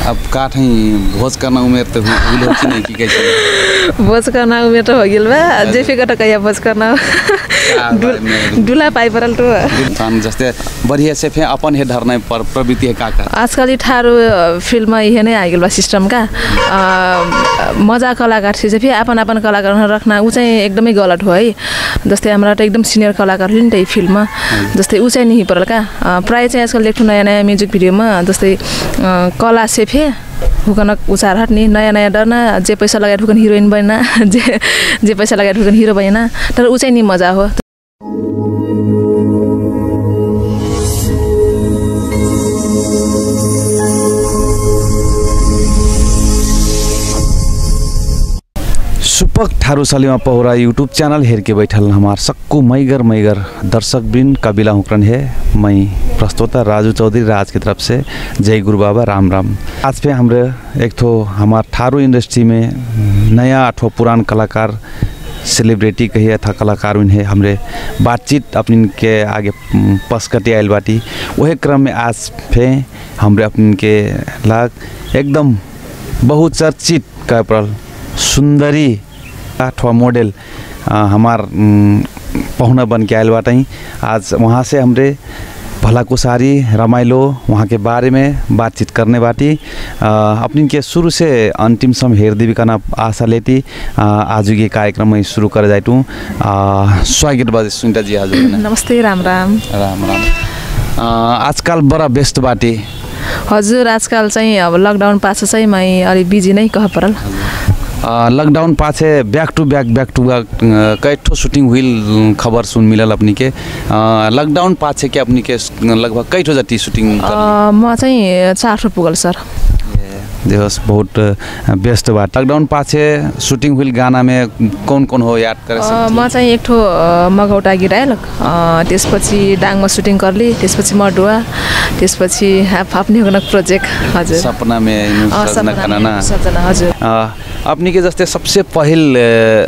अब काठै भोज करना उमेर त हुइल कि नहीं कि कैसे भोज करना उमेर त हो गेल बा जे फेकट कया भोज करना डुला पाइ परल तो तान जस्ते बढ़िया से फे अपन हे धरना पर प्रवृत्ति है का आजकल ठारो फिल्म इहे नै आ गेल बा सिस्टम का मजा कलाकार से फे अपन कलाकार राख्न उ चाहिँ एकदमै गलत हो है जस्तै हमरा त एकदम सिनियर कलाकार हुन् त फिल्ममा जस्तै उ चाहिँ नि परल का प्राय चाहिँ आजकल लेख्नु नयाँ म्युजिक भिडियोमा जस्तै कला से फे हुकन उचार हट्ने नयाँ डरना जे पैसा लगाएर हुकन हिरोइन बन्ना जे पैसा लगाएर हुकन हिरो बन्ना तर उ चाहिँ नि मजा हो सुपक ठारू सलीमा पहुरा यूट्यूब चैनल हेर के बैठल हमार सक्कू मैगर दर्शक बिन कबीला हुकरन है मैं प्रस्तोता राजू चौधरी राज की तरफ से जय गुरु बाबा राम राम। आज पे हमरे एक तो हमार ठारू इंडस्ट्री में नया अथवा पुरान कलाकार सेलिब्रिटी कहिए अथवा कलाकार उन्हें हमरे बातचीत अपन के आगे पसकटी आयल बाटी वही क्रम में आज पे हमरे अपन के लाग एकदम बहुचर्चित कपल सुंदरी अथवा मॉडल हमार पहुना बन के आयल बाटै आज वहाँ से हमरे भलाकुसारी रमाइलो वहाँ के बारे में बातचीत करने बाटी अपनी के शुरू से अंतिम सम हेरदेवी का आशा लेती आज के कार्यक्रम में शुरू कर जाइटू स्वागत बाजी सुनीता जी आज नमस्ते राम राम राम राम आजकल बड़ा व्यस्त बाटी हजुर आजकल चाहिँ अब लकडाउन पाछे चाहिँ मै अलि बिजी नै कह परल लॉकडाउन पाछे बैक टू बैक कैठो शूटिंग हुई खबर सुन मिलल अपनी के लॉकडाउन पाछे के अपनी के लगभग कैठो जति शूटिंग म चाहिँ 4 पुगल सर दिवस बहुत व्यस्त बा लॉकडाउन पाछे शूटिंग हुई गाना में कौन हो याद करे म चाहिँ एक ठो मगौटा गीत आयल त्यसपछि डाङमा शूटिंग करली त्यसपछि मडुवा त्यसपछि आफ्नै हुन प्रोजेक्ट हजुर सपना में सपना हजुर अपनी के जस्ते सबसे पहल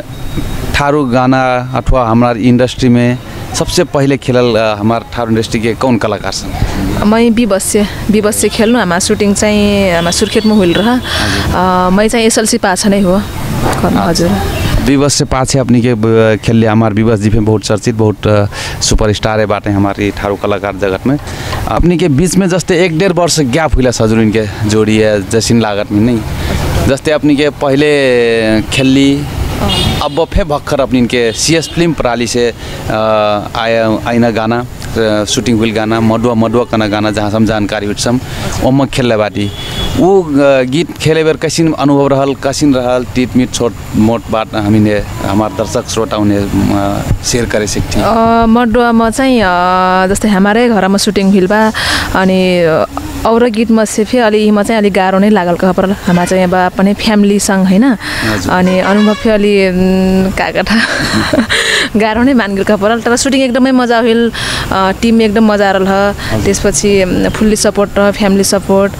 ठारू गाना अथवा हमार इंडस्ट्री में सबसे पहले खेलल हमार ठारू इंडस्ट्री के कौन कलाकार छन् मैं विवश्य खेल्नु हमार शूटिंग चाहिँ हमार सुर्खेतमा होइल रह मैं चाहिँ एसएलसी पाछ नै हो हजुर विवश से पाछे अपनी के खेल हमार विवश जी बहुत चर्चित बहुत सुपरस्टार है बाटे हमारी ठारू कलाकार जगत में अपनी के बीच में जस्ते 1-1.5 वर्ष गैप हुई हजुर इनके जोड़ी है जैसिन लागत में नहीं जस्ते अपनी के पहले खेली अब फे भक्खर अपनी इनके सीएस फिल्म प्राली से आइना गाना शूटिंग हुई गाना मडुआ कना गाना जहाँ हम जानकारी उठसम ओम खेल बाटी वो गीत खेले बेर कैसिन अनुभव रहल कैसिन रहल टीट मीट छोट मोट बात हामीले हमार दर्शक श्रोता उन्हें शेयर करे सकती मडुआ में चाहिँ जस्तै हमारे घर में शूटिंग हुई बा अनि और गीत में से फे अलि म चाहिँ अलि गाह्रो नै लागल कह परल हमार चाहिँ अब अपने फैमिली संग हैन अनि अनुभव फे अलि कागटा गाह्रो नै मान गेल कह परल तर शूटिंग एकदमै मजा होइल टीम एकदम मजा रहल त्यसपछि फुल्ली सपोर्ट फैमिली सपोर्ट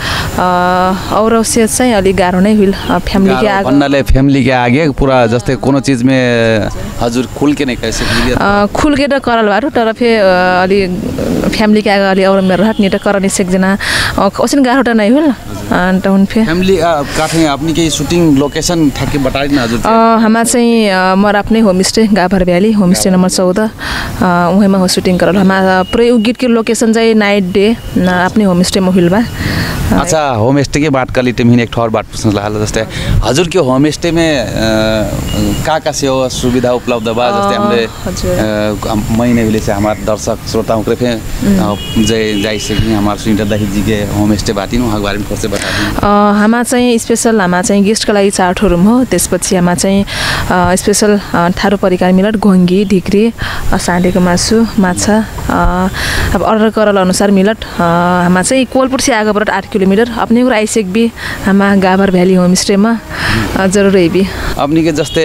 और से चाहिँ अलि गाह्रो नै होइल फैमिली के आगे भन्नाले फैमिली के आगे पूरा जस्तै कोनो चीज में हजुर खुल के नै कह सकली खुल के त करल बाटो तर फे अलि फैमिली के आगे अलि और मेरो रहत नि त कर नि सकजना ओसन गाह्रो त नै होइल अन्त हुन फे फैमिली काठै अपनी के शूटिंग लोकेशन ठ्याक्कै बताइ न हजुर हमार चाहिँ मर आफ्नै होमस्टे गाभर भ्याली होमस्टे नंबर 14 उहेमा हो शूटिंग करल हमार पुरै गीत के लोकेशन चाहिँ नाइट डे आफ्नै होमस्टे में हुइल बा अच्छा होमस्टे के बात कर ली टीम एक ठौर बात पूछने लगा जैसे हजुर के होमस्टे में का सेवा सुविधा उपलब्ध बा जैसे हमरे महीने विले से हमारे दर्शक श्रोताओं के फे जाई से कि हमारे सुनीता दाही जी के होमस्टे बाटी वहाँ बारे में थोड़ा बता दी हमार चाहिँ स्पेशल हमार चाहिँ गेस्ट का लागि 4 रूम हो त्यसपछि हमार चाहिँ स्पेशल ठारू परिकार मिलत घोंगी ढिक्री साँडेको मासु माछा अब अर्डर करल अनुसार मिलत हमार चाहिँ कोलपुर से आगे परत 8 किलोमीटर अपने को आइसेक भी हमारा गाभर भ्याली होमस्टे में जरूर है भी अपनी के जस्ते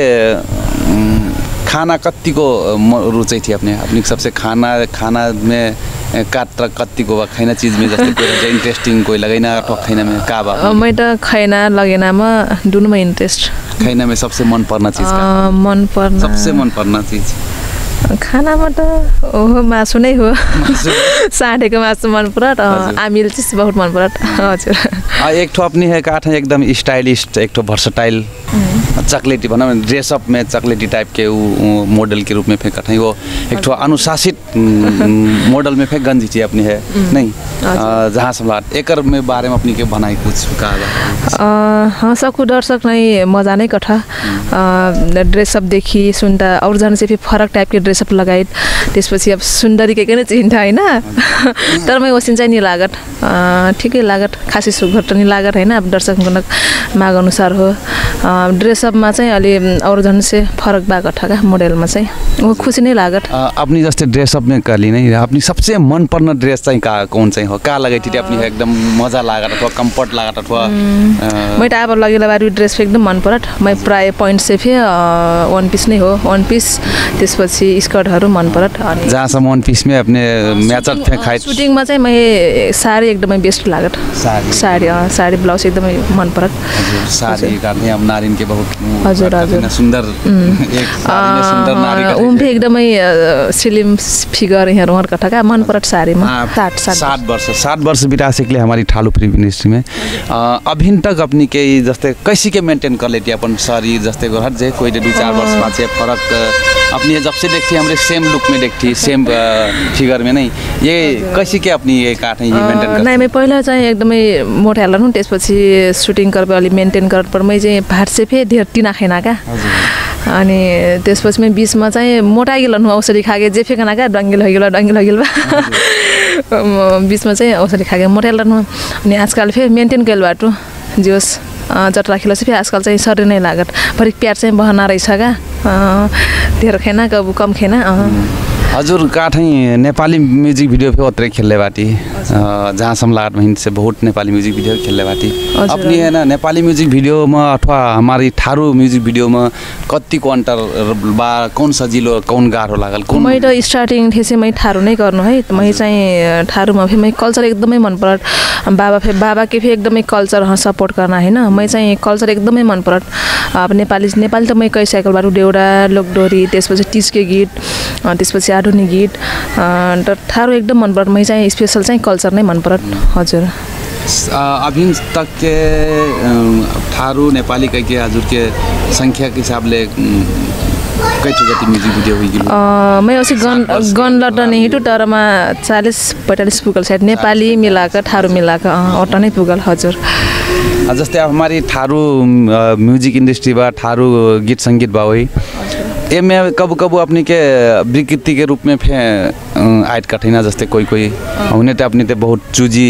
खाना कत्ती को रुचि थी अपनी सबसे खाना में काट्र कत्ती को खाना चीज में जस्ते इंटरेस्टिंग कोई लगेना अथवा खाना में का बा मैं तो खाना लगेना में दोनों में इंटरेस्ट खाना में सबसे मन पर्ना चीज मन पर्ना सबसे मन पर्ना चीज खानामा त ओहो मासु नै हो साँढेको मासु मन परत आमिल चाहिँ बहुत मन परत हजुर एक ठो अपनी है काठ है एकदम स्टाइलिस्ट एक ठो वर्सटाइल चॉकलेटी भनौँ न ड्रेसअप में चॉकलेटी टाइप के वो मॉडल के रूप में फेंक है वो एक ठो अनुशासित मॉडल में फेंक गंजी चीज अपनी है नहीं जहाँ सम्राट एकर में बारे में अपनी के बनाई कुछ कहा हाँ सबको दर्शक नहीं मजा नहीं कथा ड्रेसअप देखी सुन्दा और जान से फिर फरक टाइप के ड्रेसअप लगाए त्यसपछि अब सुन्दरी के नै चिन्ता हैन तर मैं वसिन चाहिँ नि लागत ठिकै लागत खासै सुघट नि लागत हैन अब दर्शकको माग अनुसार हो ड्रेसअपमा चाहिँ अलि और जन से फरक भएको ठका मोडलमा चाहिँ वो खुसी नै लागत अपनी जस्तै ड्रेसअप में कली नै अपनी सबसे मन पर्ने ड्रेस चाहिँ कौन चाहिँ हो का लगाइ थी अपनी एकदम मजा लागत अथवा कंफर्ट लागत अथवा मैं त अब लगेला बारी ड्रेस एकदम मन परत मैं प्राय पॉइंट से फे वन पीस नै हो वन पीस त्यसपछि स्कर्टहरु मन परत अनि जहाँसम्म वन पीस में अपने म्याचर फे खाइ शूटिङमा चाहिँ मैं साडी एकदमै बेस्ट लागत साडी ब्लाउज एकदमै मन परत साडी गर्ने अब नारिन के बहुत हजुर हजुर सुन्दर एक साडी में सुन्दर नारी का उम्फे एकदमै स्लिम फिगर यहाँ रोहर कथाका मन परत साडीमा 60 वर्ष बिता सकले हमारी ठालू फिल्म इंडस्ट्री में अभी तक अपनी के जस्ते कैसी के मेंटेन कर लेती अपन शरीर जस्ते हर जे कोई 2-4 वर्ष बाद से फर्क अपनी जब से देखती हमरे सेम लुक में देखती सेम फिगर में नहीं ये कैसी के अपनी ये काट है मेंटेन कर नहीं मैं पहिला चाहिँ एकदमै मोटा लानु त्यसपछि सुटिङ गर्दा अलि मेंटेन गर्नु पर मैं चाहिँ भात से फे धेर टिना खाइना का अनि त्यसपछि मैं 20 मा चाहिँ मोटा गेलन औषधि खागे जे फेकना का डंगिल होगिल 20 मा चाहिँ औषधि खागे मोटा लानु अनि आजकल फे मेंटेन गइल बाटो जोस जट राखिला से आजकल चाहिँ शरीर नै लागत फरिक प्यार चाहिँ बहना रहेछ का धेर खेना कम खेना हजुर काठै नेपाली म्युजिक भिडियो पे उतरे खेलले बाटी जहाँ सम्लाट महीन से बहुत नेपाली म्युजिक भिडियो खेलले बाटी अपनी है ना नेपाली म्युजिक भिडियो में अथवा हमारी थारू म्युजिक भिडियो में कति को अंतर बा कौन सजिलो कौन गाह्रो लागल कौन मैं त स्टार्टिङ थेसे मैं थारू नै गर्नु है मैं चाहिँ थारूमा फे मैं कल्चर एकदमै मन परत बाबा के फे एकदमै कल्चर सपोर्ट गर्न हैन मैं चाहिँ कल्चर एकदमै मन परत अब नेपाली त मैं कै साइकल बाटु देउडा लोकडोरी त्यसपछि टिचके गीत त्यसपछि आधुनिक गीत थारू एकदम मन परत मैं चाहिँ स्पेशल चाहिँ कल्चर नै मन परत हजुर अभी तक के थारू नेपाली के हजुर के संख्या के हिसाबले कैठो जति म्युजिक भिडियो होइगिलो मैं aussi गन लटन हिटु तरमा 40-45 पुगल सायद नेपाली मिलाकर थारू मिलाकर अट नै पुगल हजुर जस्तै हमारी थारू म्युजिक इंडस्ट्री बा थारू गीत संगीत बा होई ए में कबू अपनी के विकृति के रूप में फे आइट कठिना जस्ते कोई हुने त अपनी ते बहुत चूजी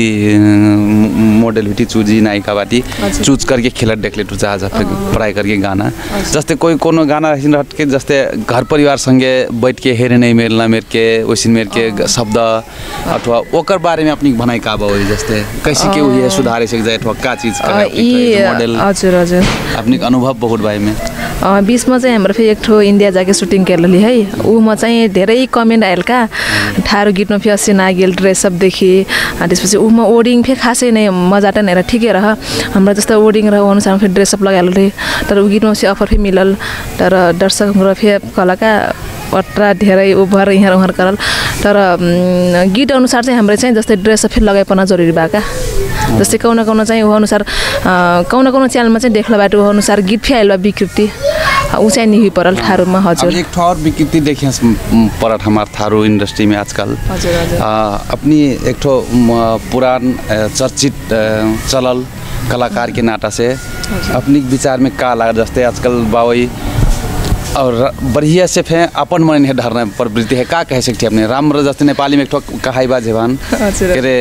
मॉडल हुई चूजी नायिका बाटी चूज करके खेलत देख ले तुझा जा पढ़ाई करके गाना जस्ते कोई कोनो गाना हट के जस्ते घर परिवार संगे बैठ के हेरे नहीं मेलना मेर के ओसिन मेर के शब्द अथवा ओकर बारे में अपनी बनाई का बा होई जस्ते कैसी के हुई है सुधारे सक जाए अथवा का चीज करे मॉडल हजुर हजुर अपनी अनुभव बहुत भाई में 20 मा चाहिँ हाम्रो फेरि एक ठो इन्डिया जाके सुटिङ केरली है ऊ म चाहिँ धेरै कमेन्ट आयल का थारू गीतमा फेरि असी नागेल ड्रेसअप देखि त्यसपछि ऊ म ओडिङ फेरि खासै नै मजा त नै ठिकै रह हाम्रो जस्तो ओडिङ रह अनुसार फेरि ड्रेसअप लगाएल तर ऊ गीतमा चाहिँ अफर फेरि मिलल तर दर्शकहरु फेरि कलाका अट्रा धेरै ओभर यहाँ उहाँ करल तर गीत अनुसार चाहिँ हाम्रो चाहिँ जस्तै ड्रेसअप फेरि लगाइपर्न जरुरी भएका जस्तै कौन चाहिँ ऊ अनुसार कौन च्यानलमा चाहिँ देख्ला बाटो ऊ अनुसार गीत फेरि आइल विकृति ऊ चाहिँ निहि परल थारूमा हजुर एक ठौर विकृति देखे परत हमार थारू इंडस्ट्री में आजकल हजुर अपनी एक ठो पुरान चर्चित चलल कलाकार के नाता से अपनी विचार में का लगा जस्ते आजकल बावई और बढ़िया से फे अपन मन है धरना प्रवृत्ति है का कह सकते अपने राम जस्ते नेपाली में एक ठो कहाई बा जेवान के रे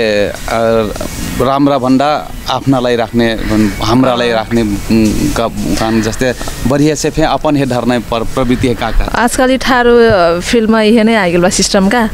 राम्रा भन्दा आफ्नालाई राख्ने हाम्रालाई राख्ने काम जस्तै बढ़िया से फे अपन हे धरने पर प्रवृत्ति है का आजकल थारू फिल्ममा यही नै आइगल बा सिस्टम का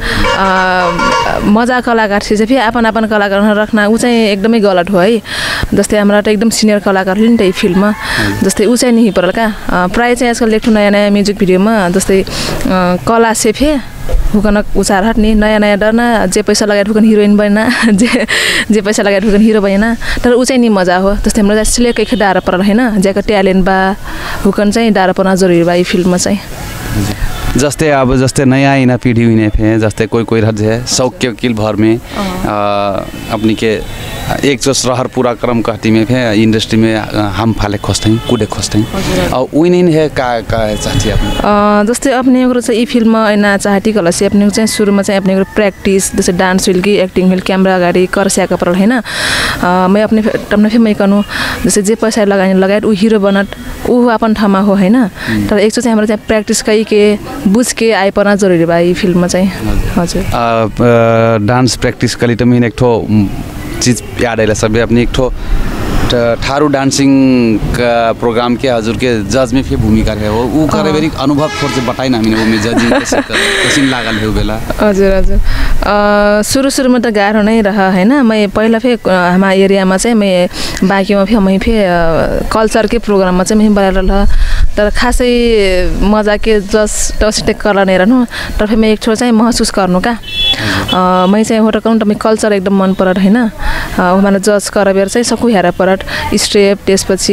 मजा कलाकार से फेरि अपन कलाकार राख्न ऊ चाहिँ एकदमै गलत हो है जस्तै हमरा त एकदम सिनियर कलाकार नि त फिल्ममा जस्तै ऊ चाहिँ निहि परल का प्राय चाहिँ आजकल लेख्नु नयाँ म्युजिक भिडियोमा जस्तै कला से फे हुकन उचार हट्ने नयाँ डरना जे पैसा लगाएर हुकन हिरोइन बन्ना जे पैसा लगाएर हुकन हिरो बन्ना तर ऊ चाहिँ नि मजा हो जस्तै हाम्रो सिलेकै खे डारा परल हैन ज्याको ट्यालेन्ट बा हुकन चाहिँ डारा पर्न जरुरी बा यो फिल्ममा चाहिँ जस्ते अब जस्ते नया आइना पीढ़ी हुई फे जस्ते कोई रह है शौक के किल भर में अपनी के एक जोश रहर पूरा क्रम कहती में फे इंडस्ट्री में हम फाले खोजते हैं कूदे खोजते हैं और वही नहीं है का चाहती आप जस्तै अपने चाहिँ यी फिल्ममा ऐना चाहती कलसी अपने चाहिँ सुरुमा चाहिँ अपने प्र्याक्टिस जस्तै डान्स फिल्म की एक्टिङ फिल्म कैमरा अगाडि करस्याका परल हैन मैं अपने टम्न फे मैं कनु जस्तै जे पैसा लगाए उ हिरो बनट उ अपन ठाउँमा हो हैन तर एकचोटि चाहिँ हाम्रो चाहिँ प्र्याक्टिस के बुझ के आइपर्न जरुरी बा यी फिल्ममा चाहिँ हजुर डान्स प्र्याक्टिस कली त मैं एक ठो चीज याद आइला सबै अपनी एक ठो ठारू डांसिंग का प्रोग्राम के हजुर के जज में फिर भूमिका रहे हो उ करे बेरी अनुभव थोड़ से बताई ना मैंने वो में जजिंग कैसे लागल है बेला हजुर हजुर सुरु में तो गाह्रो नै रहा है ना मैं पहिला फे हमारा एरिया में चाहिँ मैं बाँकीमा फे मैं फे कल्चर के प्रोग्राम में चाहिँ मैं बराबर तर खासै मजा के जस्ट टसिटे कला नै रहनु तर फे मैं एक छोर चाहिँ महसुस गर्नु का मैं चाहिँ होटल काउन्ट में कल्चर एकदम मन परत हैन उमाले जज करबेर चाहिँ सकु हेरा परत स्टेप त्यसपछि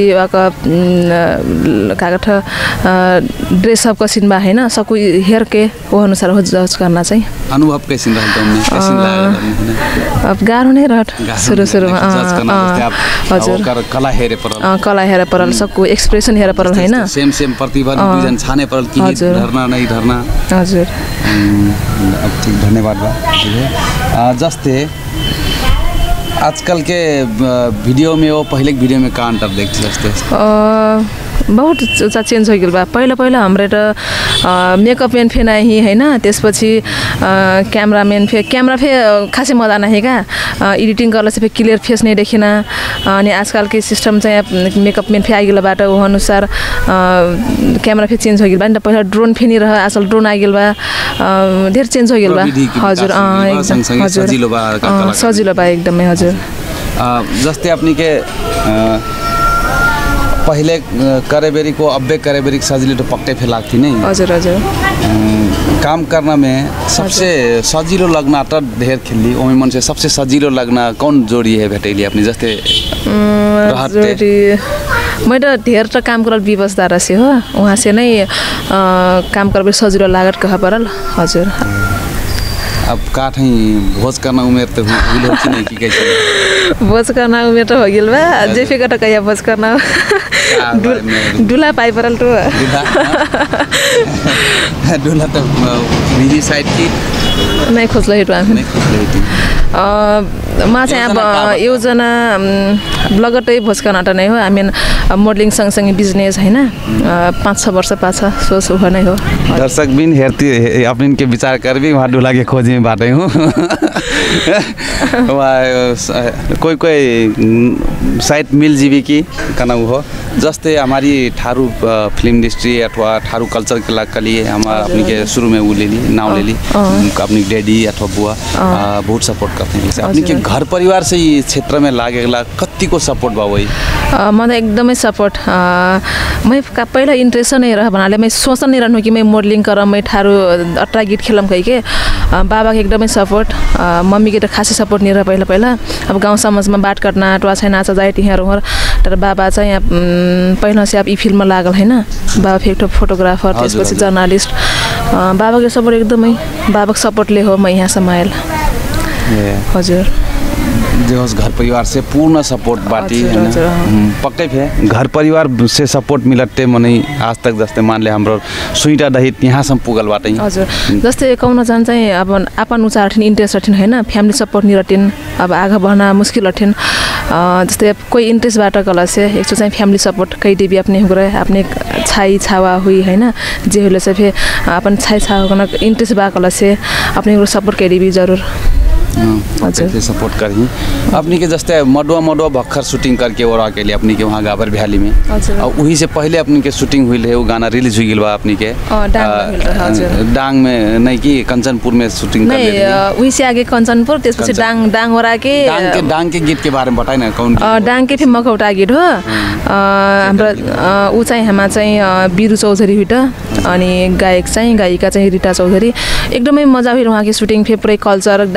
कागठ ड्रेसअप कसिन बा हैन सकु हेयर के वो अनुसार हो जज गर्न चाहिँ अनुभव कैसिन रहल तमने कैसिन लागल अब गाह्रो नै रहत सुरुमा हजुर कला हेरे परल सकु एक्सप्रेसन हेरे परल हैन सेम प्रतिभा दुईजन छाने परल कि धरना नहीं धरना हजुर धन्यवाद बा जस्ते आजकल के वीडियो में वो पहले के वीडियो में का अंतर देखते जस्ते बहुत चेंज हो गल बा पहिला हमरे त मेकअप मैन फे नाही हैन त्यसपछि क्यामेरामैन फे क्यामेरा फे खासै मजा नाही का एडिटिङ गर्ला से फे क्लियर फेस नै देखिन अनि आजकल के सिस्टम चाहिँ मेकअप मैन फे आइगला बाट ओ अनुसार क्यामेरा फे चेंज हो गल बा नि पहिला ड्रोन फे नि रह आजकल ड्रोन आइगल बा धेर चेंज हो गल बा हजुर एकदम सजिलो बा एकदमै हजुर जस्तै अपनी के पहले करेबेरी को अब्बे करेबेरी सजिलो तो पक्टे फे लागती नहीं हजुर हजुर काम करना में सबसे सजिलो लगना तो ढेर खेली ओमे मन से सबसे सजिलो लगना कौन जोड़ी है भेटैली अपनी जस्ते जोड़ी मैं तो ढेर तो काम करल व्यवस्था रसे हो वहाँ से नहीं काम करबे सजिलो लागत कहा परल हजुर अब काठ ही भोज करना उमेर तो हुई कि नहीं कि कैसे भोज करना उमेर तो हो गेल बा जे फेक त कहिया भोज करना डुला पाइ परल तो डुला तो बिजी साइड की नहीं खोज्लो हेटु हामी म चाहिँ अब योजना ब्लगर भोज कर्नाटक नै हो हामी मोडलिङ सँगसँगै बिजनेस हैन 5-6 वर्ष पाछा सोच हो नै हो दर्शक बिन हेर्ती अपन के विचार कर भी वहाँ डुला के खोज में बाटे हूँ कोई साइट मिल जीवी की कना हो जस्ते हमारी ठारू फिल्म इंडस्ट्री अथवा ठारू कल्चर के लिए हमारा अपनी के शुरू में वो ले ली नाम ले ली अपनी डैडी अथवा बुआ बहुत सपोर्ट करते हैं अपनी के घर परिवार से ही क्षेत्र में लागेला कति को सपोर्ट बा वही मलाई एकदमै सपोर्ट मैं पहिला इंट्रेस्ट नै रह बनाले मैं सोच नहीं रहनु कि मैं मोडलिङ करम मैं ठारू 18 गीत खेलम कहि के बाबा के एकदमै सपोर्ट मम्मी के त खासै सपोर्ट नहीं रह पहिला अब गाउँ समाजमा बात करना टवा छैन नाच जाय तिहार हो तर बाबा चाहिँ पहिला से अब ई फिल्ममा लागल हैन बाबा फेक फोटोग्राफर त्यसपछि जर्नलिस्ट बाबा के सपोर्ट एकदमै बाबा के सपोर्टले हो मैं यहाँ सम्म आयल हजुर जो घर परिवार से पूर्ण सपोर्ट बाटी है ना पक्कै फे घर परिवार से सपोर्ट मिलते मनै आज तक जस्ते मान ले हाम्रो सुइटा दही यहाँ सम पुगल बाटै हजुर जस्तै कौन जान चाहिँ अब आपन उचारठिन इन्ट्रेस्ट हटिन हैन फ्यामिली सपोर्ट नि रटिन अब आगा बढ्न मुस्किल हटिन जस्तै कोई इन्ट्रेस्ट बाट कला से एक चाहिँ फ्यामिली सपोर्ट कई देबी अपने हुरे अपने छाई छावा हुई हैन जे होले से फे अपन छाई छावा गर्न इन्ट्रेस्ट बा कला से अपने सपोर्ट कई देबी जरूर अच्छा सपोर्ट करी अपनी के जस्ते मडुआ भक्खर शूटिंग करके और अकेले अपनी के वहाँ गाबर भ्याली में और वही से पहले अपनी के शूटिंग हुई है वो गाना रिलीज हुई बा अपनी के डांग में नहीं कि कंचनपुर में शूटिंग कर लेली वही से आगे कंचनपुर त्यसपछि डांग वरा के डांग के गीत के बारे में बताइ न कौन डांग के फिर मकौटा गीत हो हाम्रो उ चाहिँ हमा चाहिँ बिरु चौधरी हुइट अनि गायक चाहिँ गायिका चाहिँ रिता चौधरी एकदमै मजा भयो वहाँ के शूटिंग फे पुरै कल्चर डांग के फे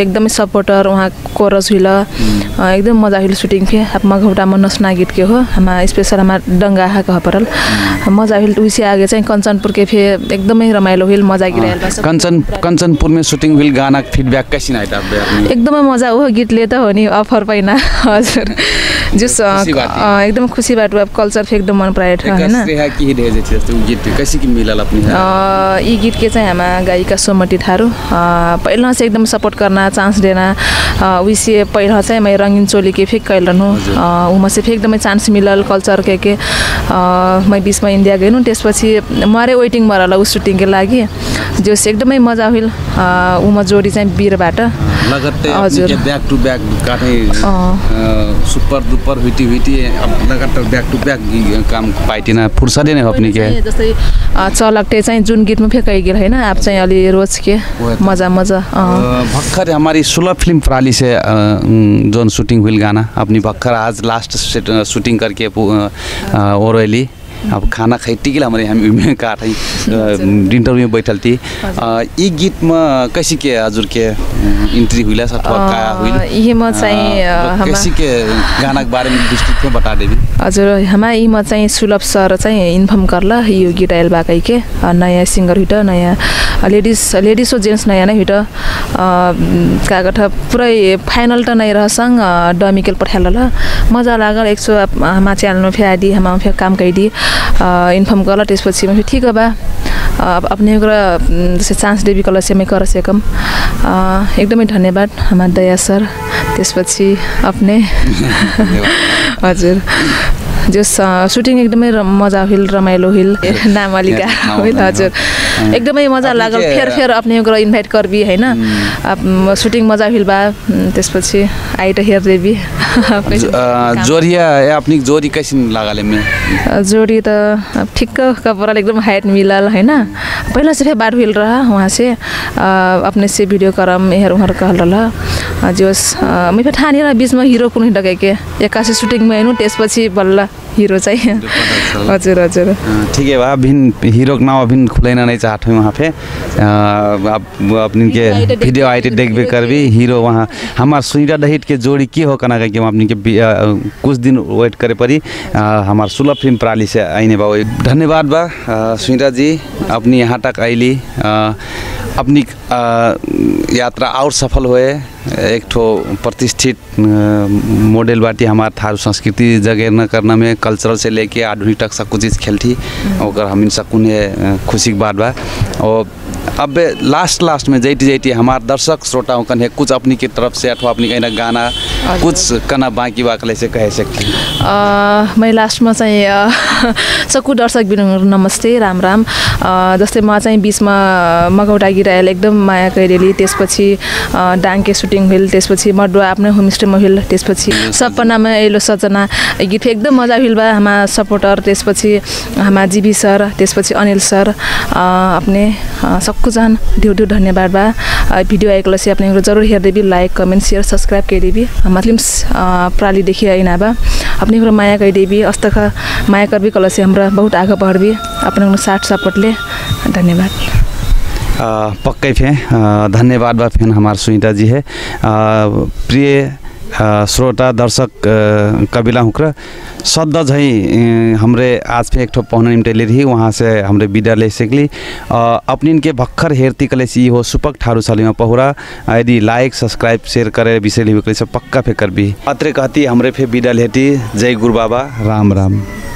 एकदमै सपोर्टर वहाँ कोरस हुइल एकदम मजा हुइल शूटिंग के अब मगौटा में नसना गीत के हो हमारा स्पेशल हमारा डंगा हा कह परल मजा हुइल उसी आगे चाहिँ कञ्चनपुर के फे एकदमै रमाइलो हुइल मजा गिराइल कञ्चनपुर में शूटिंग हुइल गाना फीडबैक कैसी ना एकदमै मजा हो गीतले त हो नि अफर पाइना हजुर जस एकदम खुसी बाटो अब कल्चर फे एकदम मन परायो हैन गीत कैसी की मिलल अपनी ई गीत के चाहिँ हमा गायिका सोमती थारू पहिला से एकदम सपोर्ट करना चांस देना उसी पहिला चाहिँ मैं रंगीन चोली के फेक कैलन हो उमा से फेक एकदमै चांस मिलल कल्चर के मैं बीच में इंडिया गएनु त्यसपछि मारे वेटिङ मरल उस शूटिङ के लागि जो एकदमै मजा हुइल उमा जोडी चाहिँ बीरबाट लगत्तै हजुर बैक टू बैक काठै सुपर डुपर हुइटी लगातार बैक टू बैक काम पाइटिना फुर्सदै नै अपनी के जस्तै चलकटे चाहिँ जुन गीतमा फेकाइ गेल हैन आप चाहिँ अलि रोज के मजा भक्खर हमारी 16 फिल्म प्राली से जोन शूटिंग हुई गाना अपनी भक्खर आज लास्ट शूटिंग करके ओरली अब खाना खाइटी के हमारे हम काट इंटरव्यू में बैठल थी ये गीत में कैसी के हजुर के एंट्री हुई ये म चाहिँ कैसी के गाना के बारे में विस्तृत में बता देवी हजुर हमा ई म चाहिँ सुलभ सर चाहिँ इन्फर्म करला यो गीत आइल बाकै के नयाँ सिंगर हुइट नयाँ लेडीज और जेंट्स नयाँ नै हुइट कागठ पुरै फाइनल त नै रहसंग डमिकल पठाल ल मजा लागल 100 हमा च्यानल में फेडी हमा फे काम कैदी इन्फर्म करला त्यसपछि म ठीक बा अपने जैसे चांस देवी कला से मैं कर सकम एकदमै धन्यवाद हमारा दया सर त्यसपछि अपने हजुर जो शूटिङ एकदमै मजा हुइल रमाइलो हुइल नामलिका हुइल हजुर एकदमै मजा लागल फेर अपने इन्भाइट करबी हैन अब शूटिङ मजा हुइल बा त्यसपछि आई त हेर देवी जोरिया अपनी जोड़ी कैसी लागले में जोड़ी तो ठीक कपड़ा एकदम हाइट मिलल है ना पहला से बात हुई रहा वहाँ से अपने से वीडियो करम हेर उहर कहल रहा जोस मैं फिर ठानी रहा बीच में हीरो कुन डके के एकासी शूटिंग में हेर्नु त्यसपछि बल्ल हीरो चाहिए हजुर हजुर ठीक है बा भिन हीरो के नाम भिन खुलैना नहीं चाहते वहाँ पे अपनी के वीडियो आईटी देखबे करबी हीरो वहाँ हमार सुनीता दहित के जोड़ी की हो कना के अपनी के कुछ दिन वेट करे पड़ी हमार 16 फिल्म प्राली से आईने बा धन्यवाद बा सुनीता जी अपनी यहाँ तक आईली अपनी यात्रा और सफल हुए एक ठो प्रतिष्ठित मॉडल बाटी हमारे थारू संस्कृति जगह करना में कल्चरल से लेके आधुनिक तक सब कुछ चीज़ खेलती और हम इन सकुने खुशी की बात बा और अब लास्ट में जैती हमारे दर्शक श्रोताओं का कुछ अपनी की तरफ से अथवा अपनी कहीं ना गाना कुछ करना बाकी वाकले से कह सकती मैं लास्ट में चाहिँ सकु दर्शक बिन नमस्ते राम राम जस्तै म चाहिँ बीचमा मगौटा गीत आयल एकदम माया कैरेली त्यसपछि डाङ्के सुटिङ हुइल त्यसपछि मडुवा आफ्नै होमस्टेमा हुइल त्यसपछि सपनामा एलो सजना गीत एकदम मजा हुइल बा हमारा सपोर्टर त्यसपछि हमारा जीवी सर त्यसपछि अनिल सर अपने सबको जान ढेर धन्यवाद बा वीडियो आएको से अपने जरूर हेर देवी लाइक कमेंट शेयर सब्सक्राइब कर देवी हमारे फिल्म प्राली देखी आइना बा अपने माया कर देवी अस्तक माया कर भी कल से हमरा बहुत आगे बढ़ भी अपने साथ सपोर्ट ले धन्यवाद पक्कै फे धन्यवाद बा फिर हमारे सुनीता जी है प्रिय श्रोता दर्शक कबिला हुक्र सद्दा झै हमरे आज पे एक ठो पहुना निम्टे ले रही वहाँ से हमरे विदा ले सकली अपनी इनके भक्खर हेरती कले सी हो सुपक ठारू सालीमा पहुरा यदि लाइक सब्सक्राइब शेयर करे विषय लिबे कले से पक्का फे करबी अत्रे कहती हमरे फे विदा लेती जय गुरु बाबा राम राम।